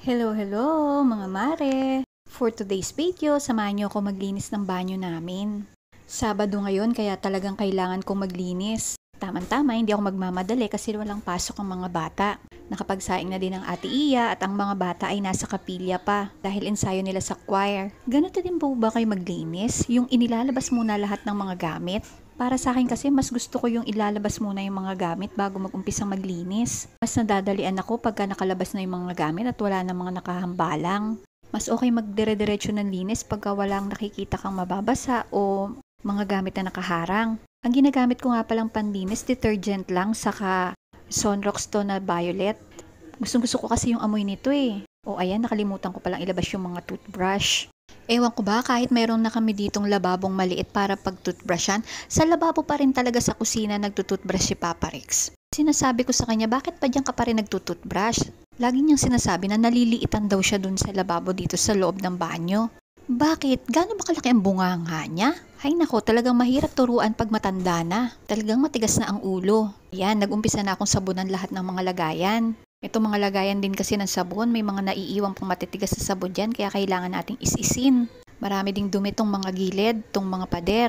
Hello mga mare! For today's video, samahan niyo ako maglinis ng banyo namin. Sabado ngayon kaya talagang kailangan kong maglinis. Tama-tama, hindi ako magmamadali kasi walang pasok ang mga bata. Nakapagsaing na din ang Ate Iya at ang mga bata ay nasa kapilya pa dahil ensayo nila sa choir. Ganito din po ba kayo maglinis? Yung inilalabas muna lahat ng mga gamit? Para sa akin kasi mas gusto ko yung ilalabas muna yung mga gamit bago mag-umpisang maglinis. Mas nadadalian ako pagka nakalabas na yung mga gamit at wala na mga nakahambalang. Mas okay magdire-diretso ng linis pagka walang nakikita kang mababasa o mga gamit na nakaharang. Ang ginagamit ko nga palang panlinis, detergent lang saka Sunrox to na violet. Gustong-gusto ko kasi yung amoy nito eh. O ayan, nakalimutan ko palang ilabas yung mga toothbrush. Ewan ko ba, kahit meron na kami ditong lababong maliit para pag-toothbrushan, sa lababo pa rin talaga sa kusina nagtutoothbrush si Papa Rex. Sinasabi ko sa kanya, bakit pa diyan ka pa rin nagtutoothbrush? Lagi niyang sinasabi na naliliitan daw siya dun sa lababo dito sa loob ng banyo. Bakit? Gaano ba kalaki ang bunganga niya? Hay nako, talagang mahirap turuan pag matanda na. Talagang matigas na ang ulo. Yan, nag-umpisa na akong sabunan lahat ng mga lagayan. Ito mga lagayan din kasi ng sabon, may mga naiiwang pang matitigas sa sabon dyan kaya kailangan nating is-isin. Marami ding dumi tong mga gilid, tong mga pader.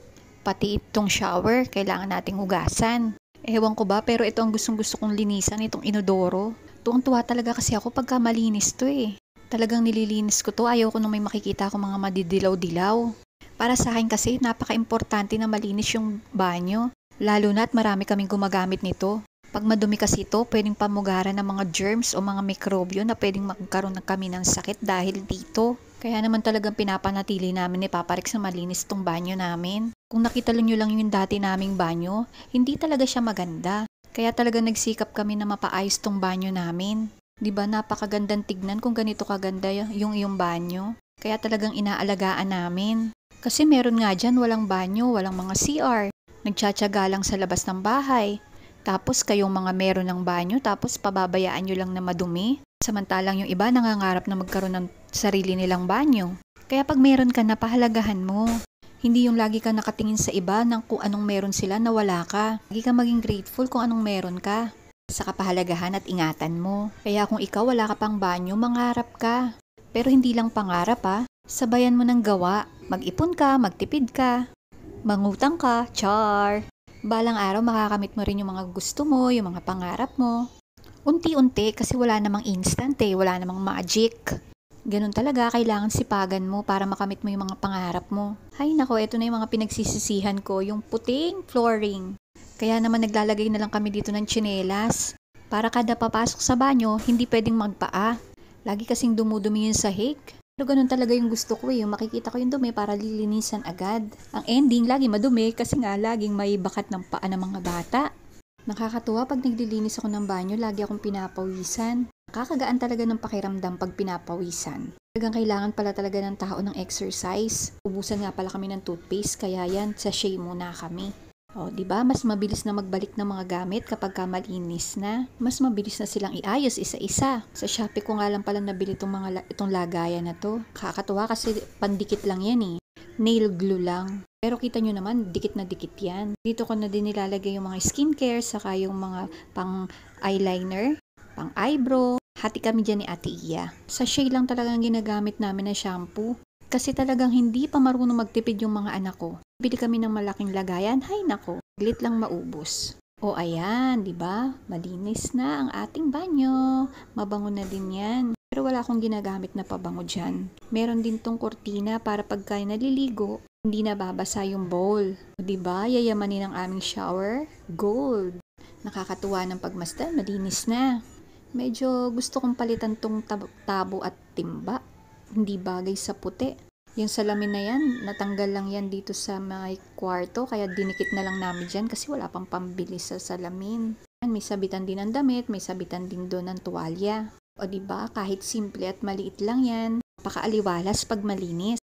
Pati itong shower, kailangan nating hugasan. Ewan ko ba, pero ito ang gustong-gusto kong linisan, itong inodoro. Tuwang-tuwa talaga kasi ako pagka malinis to eh. Talagang nililinis ko to, ayaw ko nung may makikita ako mga madidilaw-dilaw. Para sa akin kasi, napaka-importante na malinis yung banyo. Lalo na at marami kaming gumagamit nito. Pag madumi kasi ito, pwedeng pamugaran ng mga germs o mga mikrobyo na pwedeng magkaroon kami ng sakit dahil dito. Kaya naman talagang pinapanatili namin ni Papa Rex na malinis itong banyo namin. Kung nakita nyo lang yung dati naming banyo, hindi talaga siya maganda. Kaya talagang nagsikap kami na mapaayos tong banyo namin. Diba napakagandang tignan kung ganito kaganda yung iyong banyo. Kaya talagang inaalagaan namin. Kasi meron nga dyan walang banyo, walang mga CR. Nagtsatsaga lang sa labas ng bahay. Tapos kayong mga meron ng banyo, tapos pababayaan nyo lang na madumi. Samantalang yung iba nangangarap na magkaroon ng sarili nilang banyo. Kaya pag meron ka na, pahalagahan mo. Hindi yung lagi ka nakatingin sa iba ng kung anong meron sila na wala ka. Lagi ka maging grateful kung anong meron ka. Sa kapahalagahan at ingatan mo. Kaya kung ikaw wala ka pang banyo, mangarap ka. Pero hindi lang pangarap ha. Sabayan mo ng gawa. Mag-ipon ka, magtipid ka. Mangutang ka, char! Balang araw makakamit mo rin yung mga gusto mo, yung mga pangarap mo. Unti-unti kasi wala namang instant eh, wala namang magic. Ganun talaga, kailangan sipagan mo para makamit mo yung mga pangarap mo. Hay nako, ito na yung mga pinagsisisihan ko, yung puting flooring. Kaya naman naglalagay na lang kami dito ng tsinelas. Para kada papasok sa banyo, hindi pwedeng magpaa. Lagi kasing dumudumi yung sahig. Pero ganun talaga yung gusto ko eh, yung makikita ko yung dumi para lilinisan agad. Ang ending, lagi madumi kasi nga laging may bakat ng paa ng mga bata. Nakakatuwa pag naglilinis ako ng banyo, lagi akong pinapawisan. Nakakagaan talaga ng pakiramdam pag pinapawisan. Talagang kailangan pala talaga ng tao ng exercise. Ubusan nga pala kami ng toothpaste, kaya yan, sachet muna kami. O, diba? Mas mabilis na magbalik ng mga gamit kapag malinis na. Mas mabilis na silang iayos isa-isa. Sa Shopee ko nga lang pala nabili itong lagayan na to. Kakatuwa kasi pandikit lang yan eh. Nail glue lang. Pero kita nyo naman, dikit na dikit yan. Dito ko na din nilalagay yung mga skincare, saka yung mga pang eyeliner, pang eyebrow. Hati kami dyan ni Ate Iya. Sachet lang talagang ginagamit namin na shampoo. Kasi talagang hindi pa marunong magtipid yung mga anak ko. Bili kami ng malaking lagayan, hay nako, glit lang maubos. O ayan, di ba? Malinis na ang ating banyo. Mabango na din yan. Pero wala akong ginagamit na pabango dyan. Meron din tong kortina para pagka naliligo, hindi nababasa yung bowl. O di ba? Yayamanin ang aming shower. Gold. Nakakatuwa ng pagmasdan, malinis na. Medyo gusto kong palitan tong tabo at timba. Hindi bagay sa puti. Yung salamin na yan, natanggal lang yan dito sa may kwarto, kaya dinikit na lang namin dyan kasi wala pang pambili sa salamin. May sabitan din ng damit, may sabitan din doon ng tuwalya. O diba, kahit simple at maliit lang yan, napakaaliwalas pag malinis.